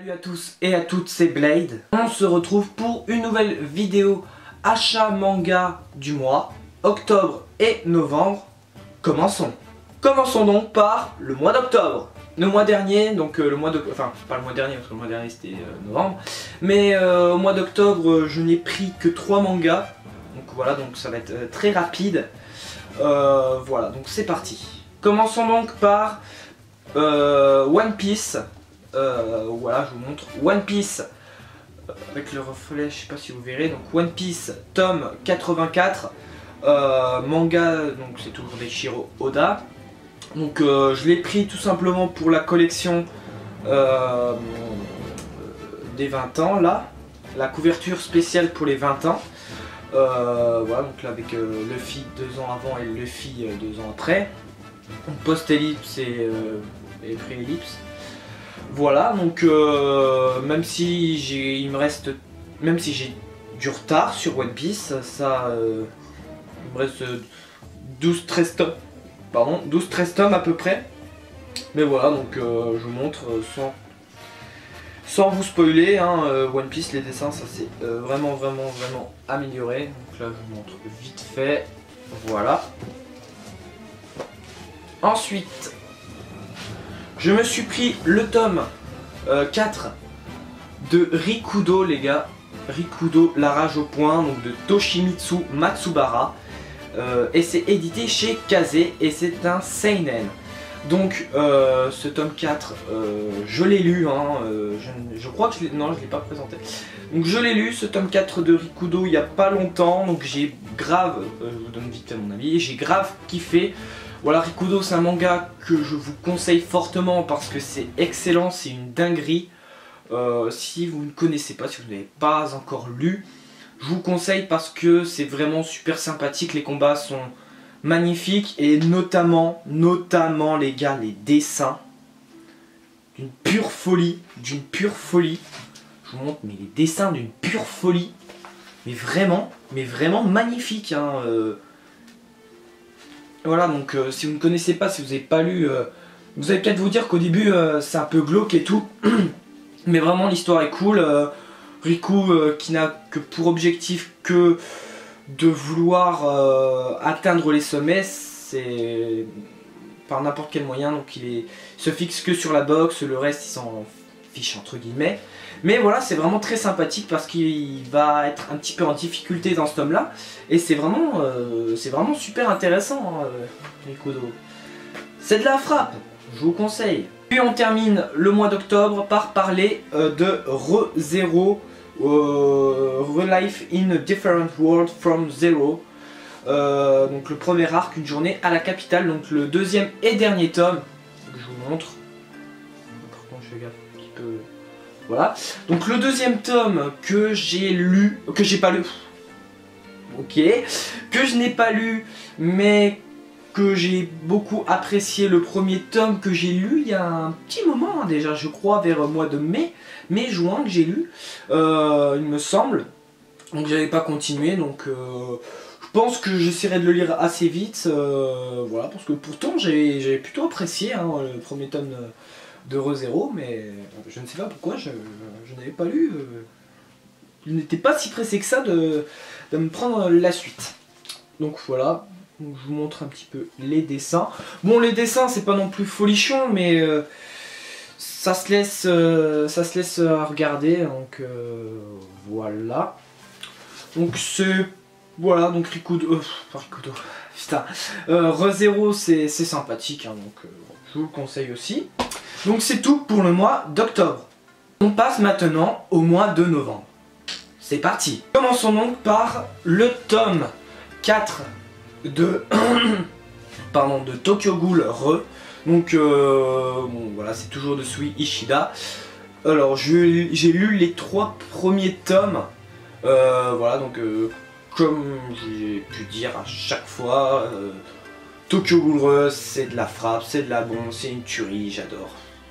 Salut à tous et à toutes, c'est Blade. On se retrouve pour une nouvelle vidéo achat manga du mois, octobre et novembre. Commençons. Commençons donc par le mois d'octobre. Le mois dernier, donc le mois de... Enfin, pas le mois dernier, parce que le mois dernier c'était novembre. Mais au mois d'octobre, je n'ai pris que 3 mangas. Donc voilà, donc ça va être très rapide. Voilà, donc c'est parti. Commençons donc par One Piece. Voilà, je vous montre One Piece avec le reflet, je sais pas si vous verrez. Donc One Piece tome 84, manga, donc c'est toujours d'Eiichiro Oda. Donc je l'ai pris tout simplement pour la collection des 20 ans là, la couverture spéciale pour les 20 ans. Voilà, donc là avec Luffy 2 ans avant et Luffy 2 ans après, post-ellipse et pré-ellipse. Voilà, donc même si j'ai du retard sur One Piece, ça il me reste 12-13 tomes, pardon, 12-13 tomes à peu près. Mais voilà, donc je vous montre sans vous spoiler, hein, One Piece, les dessins, ça s'est vraiment amélioré. Donc là, je vous montre vite fait, voilà. Ensuite, je me suis pris le tome 4 de Rikudo, les gars. Rikudo, la rage au point, donc de Toshimitsu Matsubara. Et c'est édité chez Kaze et c'est un seinen. Donc ce tome 4, je l'ai lu, hein, je crois que je l'ai pas présenté. Donc je l'ai lu, ce tome 4 de Rikudo, il n'y a pas longtemps. Donc j'ai grave, je vous donne vite fait mon avis, j'ai grave kiffé. Voilà, Rikudo, c'est un manga que je vous conseille fortement parce que c'est excellent, c'est une dinguerie. Si vous ne connaissez pas, si vous n'avez pas encore lu, je vous conseille parce que c'est vraiment super sympathique, les combats sont magnifiques et notamment les gars, les dessins d'une pure folie, Je vous montre, mais les dessins d'une pure folie, mais vraiment magnifiques, hein, Voilà, donc si vous ne connaissez pas, si vous n'avez pas lu, vous allez peut-être vous dire qu'au début c'est un peu glauque et tout, mais vraiment l'histoire est cool. Riku qui n'a que pour objectif que de vouloir atteindre les sommets, c'est par n'importe quel moyen, donc il se fixe que sur la boxe, le reste il s'en fiche entre guillemets. Mais voilà, c'est vraiment très sympathique parce qu'il va être un petit peu en difficulté dans ce tome là. Et c'est vraiment super intéressant, hein, Rikudo. C'est de la frappe, je vous conseille. Puis on termine le mois d'octobre par parler de ReZero, Re-Life in a Different World from Zero. Donc le premier arc, une journée à la capitale. Donc le deuxième et dernier tome, que je vous montre. Par contre, je fais gaffe un petit peu. Voilà, donc le deuxième tome que j'ai lu, que j'ai pas lu, ok, que je n'ai pas lu, mais que j'ai beaucoup apprécié. Le premier tome que j'ai lu il y a un petit moment, hein, déjà, je crois vers le mois de mai-juin que j'ai lu, il me semble, donc j'avais pas continué, donc je pense que j'essaierai de le lire assez vite, voilà, parce que pourtant j'ai plutôt apprécié, hein, le premier tome de ReZero, mais je ne sais pas pourquoi je n'avais pas lu. Je n'étais pas si pressé que ça de me prendre la suite. Donc voilà, donc, je vous montre un petit peu les dessins. Bon, les dessins c'est pas non plus folichon, mais ça se laisse regarder. Donc voilà. Donc c'est voilà, donc Rikudo, putain, ReZero c'est sympathique, hein, donc je vous le conseille aussi. Donc c'est tout pour le mois d'octobre. On passe maintenant au mois de novembre. C'est parti. Commençons donc par le tome 4 de pardon, de Tokyo Ghoul Re. Donc bon, voilà, c'est toujours de Sui Ishida. Alors j'ai lu les 3 premiers tomes. Voilà, donc comme j'ai pu dire à chaque fois, Tokyo Ghoul Re, c'est de la frappe, c'est de la bombe, c'est une tuerie, j'adore.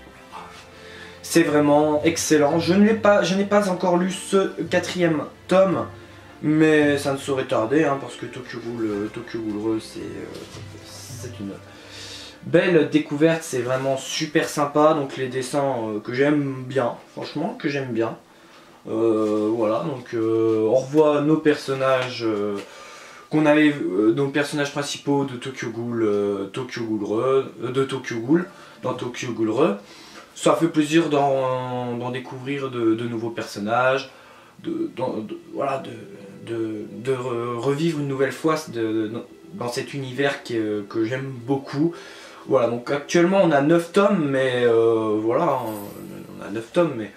C'est vraiment excellent. Je n'ai pas encore lu ce 4e tome, mais ça ne saurait tarder, hein, parce que Tokyo Ghoul Re, c'est belle découverte, c'est vraiment super sympa. Donc les dessins que j'aime bien, franchement que j'aime bien. Voilà, donc on revoit nos personnages qu'on avait, nos personnages principaux de Tokyo Ghoul, de Tokyo Ghoul, dans Tokyo Ghoul Re. Ça fait plaisir d'en découvrir de nouveaux personnages, voilà, de revivre une nouvelle fois dans cet univers que j'aime beaucoup. Voilà, donc actuellement on a 9 tomes, mais voilà, on a 9 tomes, mais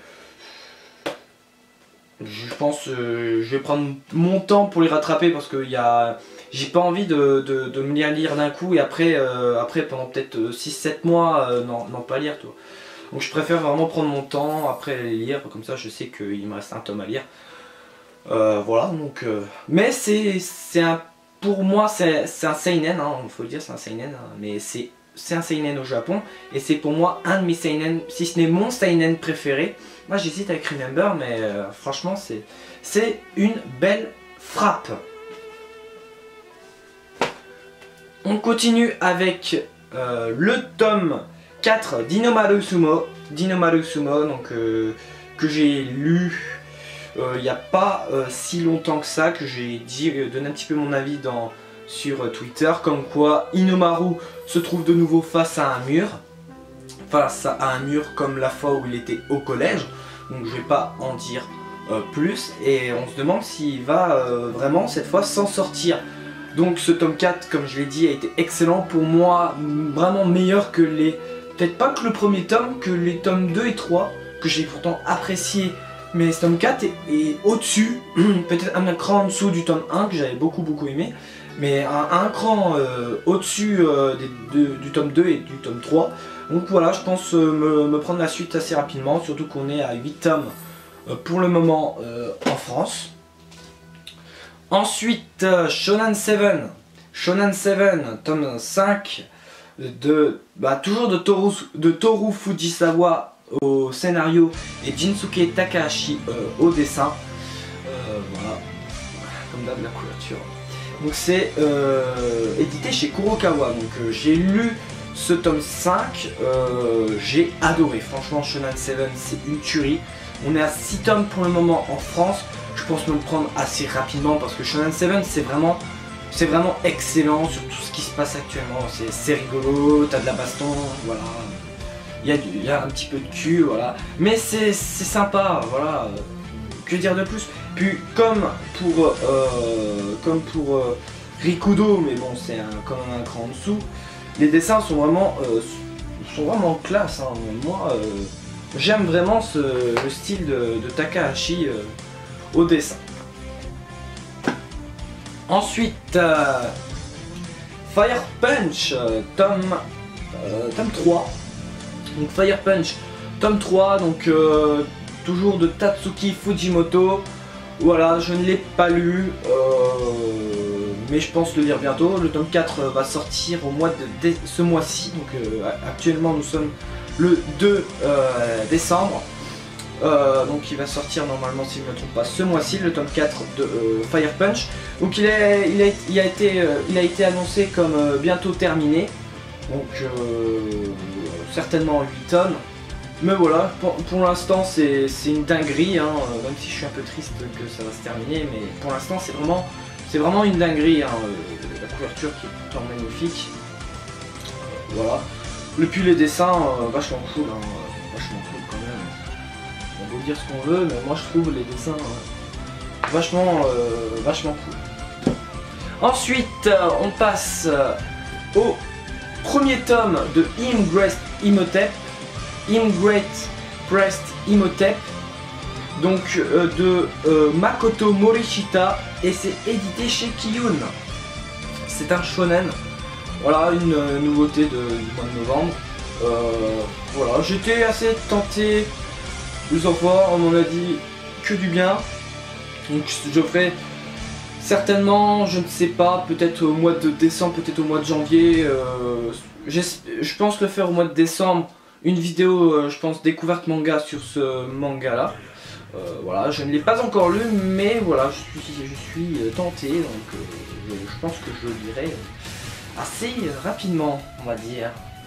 je pense je vais prendre mon temps pour les rattraper parce que j'ai pas envie de me les lire d'un coup et après pendant peut-être 6-7 mois non pas lire, toi. Donc je préfère vraiment prendre mon temps après les lire, comme ça je sais qu'il me reste un tome à lire. Voilà, donc mais pour moi c'est un seinen, hein, faut le dire, c'est un seinen, hein, mais c'est un seinen au Japon et c'est pour moi un de mes seinen, si ce n'est mon seinen préféré. Moi j'hésite avec Remember, mais franchement c'est une belle frappe. On continue avec le tome 4 d'Inomaru Sumo, donc que j'ai lu il n'y a pas si longtemps que ça, que j'ai donné un petit peu mon avis sur Twitter, comme quoi Inomaru se trouve de nouveau face à un mur comme la fois où il était au collège, donc je vais pas en dire plus, et on se demande s'il va vraiment cette fois s'en sortir. Donc ce tome 4, comme je l'ai dit, a été excellent pour moi, vraiment meilleur que peut-être pas que le premier tome, que les tomes 2 et 3, que j'ai pourtant apprécié. Mais ce tome 4 est au-dessus, peut-être un cran en dessous du tome 1 que j'avais beaucoup aimé, mais un cran au-dessus du tome 2 et du tome 3. Donc voilà, je pense me prendre la suite assez rapidement, surtout qu'on est à 8 tomes pour le moment en France. Ensuite, Shonen 7, tome 5, toujours de Toru Fujisawa au scénario et Jinsuke Takahashi au dessin. Voilà, comme d'hab la couverture. Donc c'est édité chez Kurokawa. Donc j'ai lu ce tome 5, j'ai adoré. Franchement, Shonen 7 c'est une tuerie. On est à 6 tomes pour le moment en France. Je pense me le prendre assez rapidement parce que Shonen 7 c'est vraiment excellent sur tout ce qui se passe actuellement. C'est rigolo, t'as de la baston, voilà. Il y a un petit peu de cul, voilà. Mais c'est sympa, voilà. Que dire de plus? Puis comme pour Rikudo, mais bon c'est quand même un cran en dessous, les dessins sont vraiment classe, hein. Moi j'aime vraiment le style de Takahashi au dessin. Ensuite Fire Punch tome 3. Donc Fire Punch tome 3, donc toujours de Tatsuki Fujimoto. Voilà, je ne l'ai pas lu, mais je pense le lire bientôt. Le tome 4 va sortir au mois de ce mois-ci, donc actuellement nous sommes le 2 décembre. Donc il va sortir normalement, si je ne me trompe pas, ce mois-ci, le tome 4 de Fire Punch. Donc il a été annoncé comme bientôt terminé. Donc certainement 8 tomes. Mais voilà, pour l'instant c'est une dinguerie, hein, même si je suis un peu triste que ça va se terminer, mais pour l'instant c'est vraiment une dinguerie, hein, la couverture qui est tout le temps magnifique. Voilà. Et puis les dessins, vachement cool, hein, vachement cool quand même. On peut dire ce qu'on veut, mais moi je trouve les dessins vachement cool. Ensuite, on passe au premier tome de Great Prest Imhotep, donc de Makoto Morishita, et c'est édité chez Kiyun. C'est un shonen, voilà, une nouveauté du mois de novembre. Voilà, j'étais assez tenté de en voir, on m'en a dit que du bien, donc je ferai certainement, je ne sais pas, peut-être au mois de décembre, peut-être au mois de janvier. Je pense le faire au mois de décembre, une vidéo, je pense, découverte manga sur ce manga là. Voilà, je ne l'ai pas encore lu, mais voilà, je suis tenté, donc je pense que je le lirai assez rapidement, on va dire.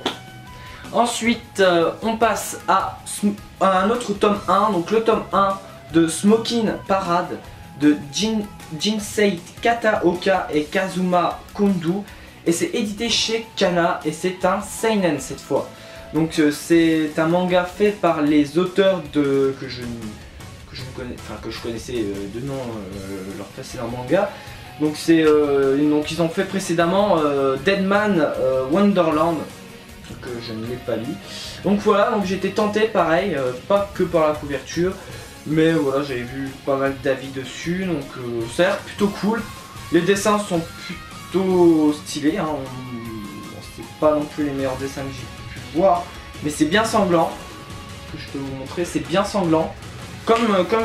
Ensuite on passe à un autre tome 1, donc le tome 1 de Smoking Parade de Jinsei Kataoka et Kazuma Kondo, et c'est édité chez Kana et c'est un seinen cette fois. Donc c'est un manga fait par les auteurs que je connaissais de nom leur précédent manga. Donc donc ils ont fait précédemment Deadman Wonderland, que je ne l'ai pas lu. Donc voilà, donc j'étais tenté pareil, pas que par la couverture, mais voilà, j'avais vu pas mal d'avis dessus, donc ça a l'air plutôt cool. Les dessins sont plutôt stylés, hein. C'est pas non plus les meilleurs dessins que j'ai pu voir, mais c'est bien sanglant. Que je peux vous montrer, c'est bien sanglant, comme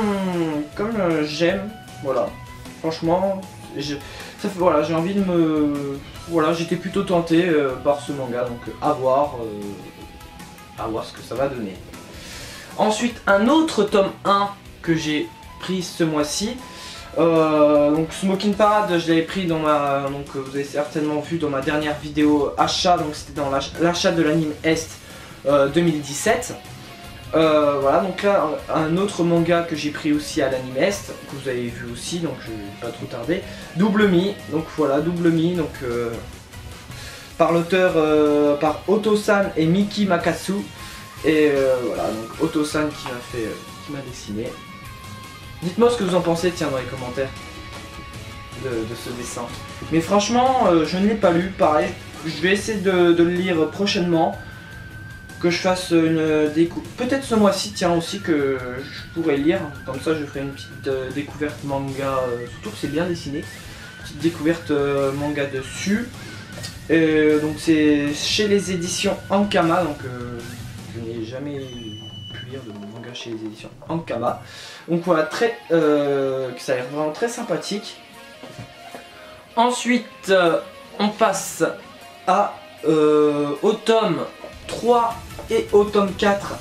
j'aime. Voilà, franchement, voilà, j'ai envie de me... Voilà, j'étais plutôt tenté par ce manga, donc à voir ce que ça va donner. Ensuite, un autre tome 1 que j'ai pris ce mois-ci. Donc Smoking Parade, je l'avais pris dans ma... Donc vous avez certainement vu dans ma dernière vidéo achat, donc c'était dans l'achat de l'anime Est 2017. Voilà, donc là un autre manga que j'ai pris aussi à l'anime Est, que vous avez vu aussi, donc je vais pas trop tarder. Double Mi, donc voilà, Double Mi, donc par l'auteur, par Oto-san et Miki Makasu. Et voilà, donc Oto-san qui m'a dessiné. Dites-moi ce que vous en pensez, tiens, dans les commentaires de ce dessin. Mais franchement, je ne l'ai pas lu, pareil, je vais essayer de le lire prochainement. Que je fasse une découverte, peut-être ce mois-ci, tiens, aussi, que je pourrais lire. Comme ça, je ferai une petite découverte manga, surtout que c'est bien dessiné. Petite découverte manga dessus. Donc c'est chez les éditions Ankama, donc je n'ai jamais pu lire de manga chez les éditions Ankama. Donc voilà, ça a l'air vraiment très sympathique. Ensuite, on passe au tome 3 et au tome 4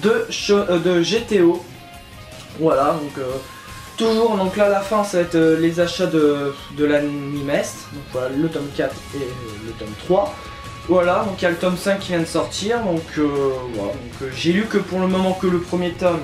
de GTO. Voilà, donc toujours, donc là à la fin ça va être les achats de l'anime Est. Donc voilà, le tome 4 et le tome 3. Voilà, donc il y a le tome 5 qui vient de sortir. Donc voilà, j'ai lu que pour le moment que le premier tome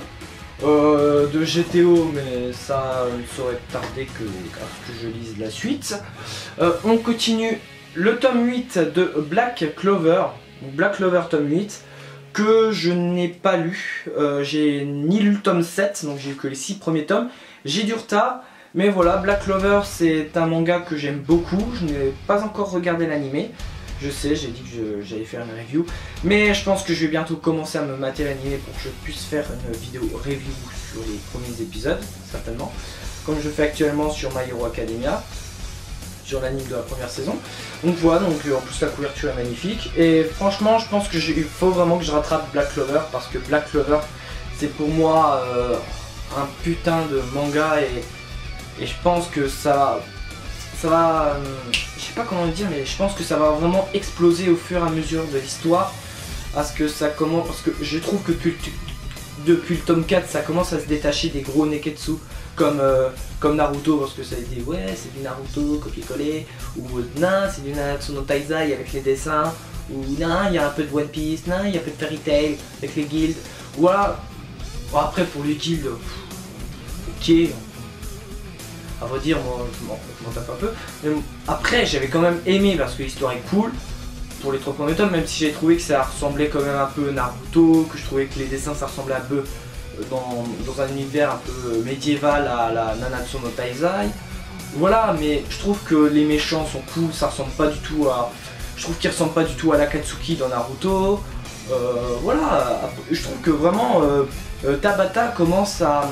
de GTO, mais ça ne saurait tarder que je lise la suite. On continue le tome 8 de Black Clover. Black Clover tome 8, que je n'ai pas lu. J'ai ni lu le tome 7, donc j'ai eu que les 6 premiers tomes. J'ai du retard, mais voilà, Black Clover c'est un manga que j'aime beaucoup. Je n'ai pas encore regardé l'animé. Je sais, j'ai dit que j'allais faire une review, mais je pense que je vais bientôt commencer à me mater l'animé pour que je puisse faire une vidéo review sur les premiers épisodes, certainement. Comme je fais actuellement sur My Hero Academia, sur l'anime de la première saison. Donc voilà, donc en plus la couverture est magnifique. Et franchement, je pense qu'il faut vraiment que je rattrape Black Clover, parce que Black Clover, c'est pour moi un putain de manga, et je pense que ça va je sais pas comment le dire, mais je pense que ça va vraiment exploser au fur et à mesure de l'histoire. Parce que je trouve que depuis le tome 4, ça commence à se détacher des gros neketsu comme Naruto, parce que ça a été ouais, c'est du Naruto copier-coller, ou non, c'est du Nanatsu no Taizai avec les dessins, ou non, il y a un peu de One Piece, non, il y a un peu de Fairy Tail avec les guildes. Voilà. Bon, après pour les guildes, ok, à vrai dire, moi je m'en tape un peu, mais après j'avais quand même aimé parce que l'histoire est cool pour les 3 premiers tomes, même si j'ai trouvé que ça ressemblait quand même un peu Naruto, que je trouvais que les dessins ça ressemblait un peu dans un univers un peu médiéval à la Nanatsu no Taizai. Voilà, mais je trouve que les méchants sont cool, ça ressemble pas du tout à... Je trouve qu'ils ressemblent pas du tout à l'Akatsuki dans Naruto. Voilà, je trouve que vraiment Tabata commence à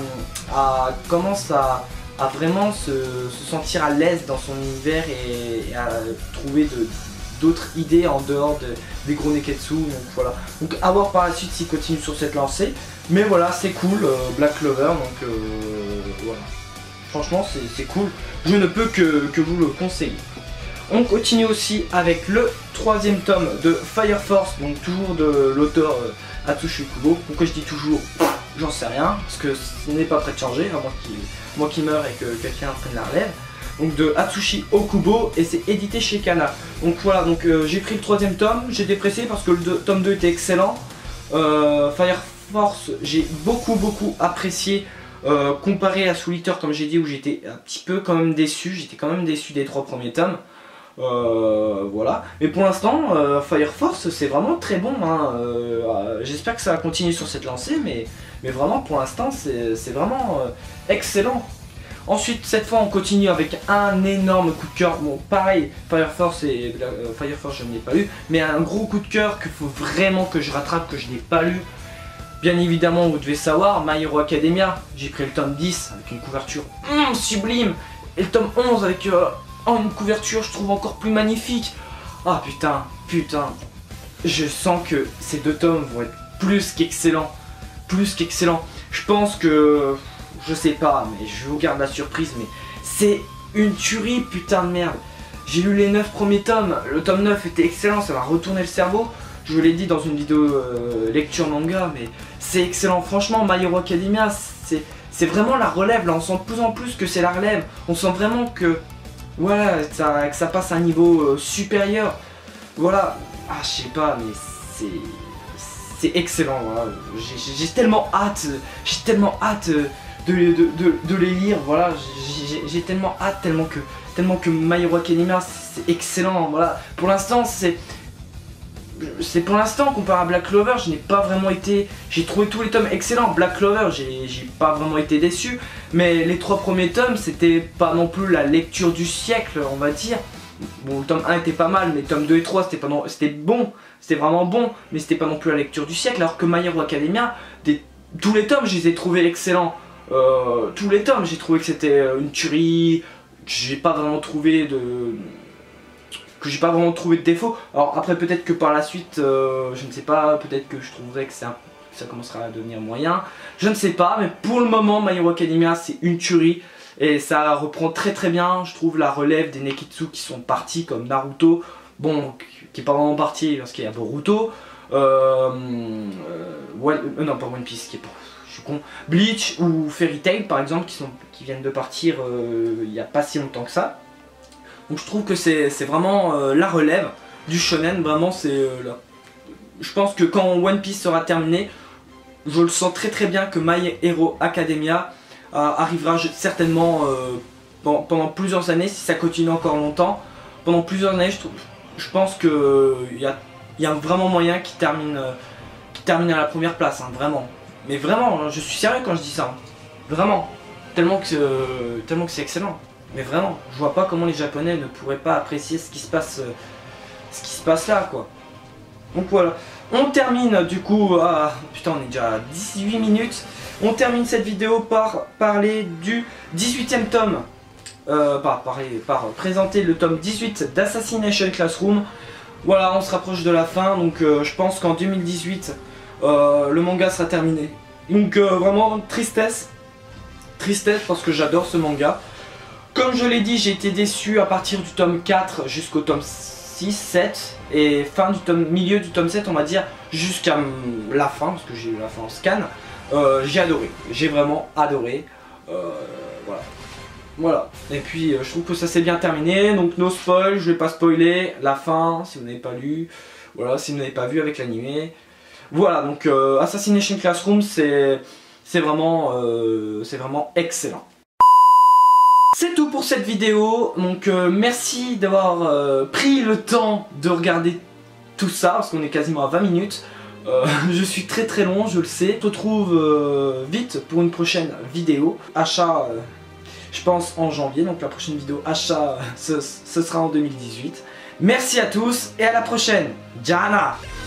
vraiment se sentir à l'aise dans son univers et à trouver d'autres idées en dehors des gros neketsu. Donc voilà, donc à voir par la suite s'il continue sur cette lancée. Mais voilà, c'est cool, Black Clover, donc voilà. Franchement, c'est cool. Je ne peux que vous le conseiller. On continue aussi avec le 3e tome de Fire Force, donc toujours de l'auteur Atsushi Kubo. Pourquoi je dis toujours, j'en sais rien, parce que ce n'est pas prêt de changer, à moins qu'il meure et que quelqu'un prenne la relève. donc de Atsushi Okubo, et c'est édité chez Kana. Donc voilà, donc j'ai pris le 3e tome, j'étais pressé parce que le tome 2 était excellent. Fire Force, j'ai beaucoup apprécié. Comparé à Soul Eater, comme j'ai dit, où j'étais un petit peu quand même déçu, j'étais quand même déçu des 3 premiers tomes. Voilà, mais pour l'instant Fire Force c'est vraiment très bon, hein. J'espère que ça va continuer sur cette lancée, mais vraiment pour l'instant c'est vraiment excellent. Ensuite, cette fois on continue avec un énorme coup de cœur. Bon, pareil, Fire Force je ne l'ai pas lu, mais un gros coup de cœur qu'il faut vraiment que je rattrape, que je n'ai pas lu. Bien évidemment, vous devez savoir, My Hero Academia. J'ai pris le tome 10 avec une couverture sublime, et le tome 11 avec une couverture, je trouve, encore plus magnifique. Ah putain, je sens que ces 2 tomes vont être plus qu'excellents. Je pense que, je sais pas, mais je vous garde la surprise, mais c'est une tuerie, putain de merde. J'ai lu les 9 premiers tomes, le tome 9 était excellent, ça m'a retourné le cerveau. Je vous l'ai dit dans une vidéo lecture manga, mais c'est excellent. Franchement, My Hero Academia, c'est vraiment la relève. Là, on sent de plus en plus que c'est la relève. On sent vraiment que, voilà, que ça passe à un niveau supérieur. Voilà, je sais pas, mais c'est excellent. Voilà. J'ai tellement hâte, de les lire. Voilà, j'ai tellement hâte, tellement que My Hero Academia, c'est excellent. Voilà, pour l'instant, c'est pour l'instant, comparé à Black Clover, je n'ai pas vraiment été... J'ai trouvé tous les tomes excellents. Black Clover, j'ai pas vraiment été déçu. Mais les 3 premiers tomes, c'était pas non plus la lecture du siècle, on va dire. Bon, le tome 1 était pas mal, mais le tome 2 et 3, c'était bon. C'était vraiment bon, mais c'était pas non plus la lecture du siècle. Alors que My Hero Academia, tous les tomes, je les ai trouvés excellents. Tous les tomes, j'ai trouvé que c'était une tuerie. J'ai pas vraiment trouvé de défaut. Alors après, peut-être que par la suite, je ne sais pas, peut-être que je trouverais que ça commencera à devenir moyen. Je ne sais pas, mais pour le moment, My Hero Academia, c'est une tuerie. Et ça reprend très bien, je trouve, la relève des Neketsu qui sont partis, comme Naruto. Bon, qui est pas vraiment parti parce qu'il y a Boruto. Non, pas One Piece, je suis con. Bleach ou Fairy Tail, par exemple, qui viennent de partir il n'y a pas si longtemps que ça. Donc je trouve que c'est vraiment la relève du shonen, vraiment c'est là. Je pense que quand One Piece sera terminé, je le sens très bien que My Hero Academia arrivera certainement pendant plusieurs années, si ça continue encore longtemps. Pendant plusieurs années, je pense qu'il y a vraiment moyen qu'il termine à la première place, hein, vraiment. Mais vraiment, je suis sérieux quand je dis ça, hein. Vraiment, tellement que c'est excellent. Mais vraiment, je vois pas comment les Japonais ne pourraient pas apprécier ce qui se passe là, quoi. Donc voilà, on termine du coup, putain, on est déjà à 18 minutes. On termine cette vidéo par parler du 18e tome, par présenter le tome 18 d'Assassination Classroom. Voilà, on se rapproche de la fin, donc je pense qu'en 2018, le manga sera terminé. Donc vraiment, tristesse parce que j'adore ce manga. Comme je l'ai dit, j'ai été déçu à partir du tome 4 jusqu'au tome 6, 7 et milieu du tome 7, on va dire, jusqu'à la fin, parce que j'ai eu la fin en scan. J'ai adoré, j'ai vraiment adoré. Voilà. Et puis je trouve que ça s'est bien terminé, donc no spoil, je vais pas spoiler la fin si vous n'avez pas lu, voilà, si vous n'avez pas vu avec l'animé. Voilà, donc Assassination Classroom, c'est vraiment excellent. C'est tout pour cette vidéo, donc merci d'avoir pris le temps de regarder tout ça, parce qu'on est quasiment à 20 minutes. Je suis très long, je le sais. On se retrouve vite pour une prochaine vidéo. Achat, je pense en janvier, donc la prochaine vidéo achat, ce sera en 2018. Merci à tous et à la prochaine. Jana!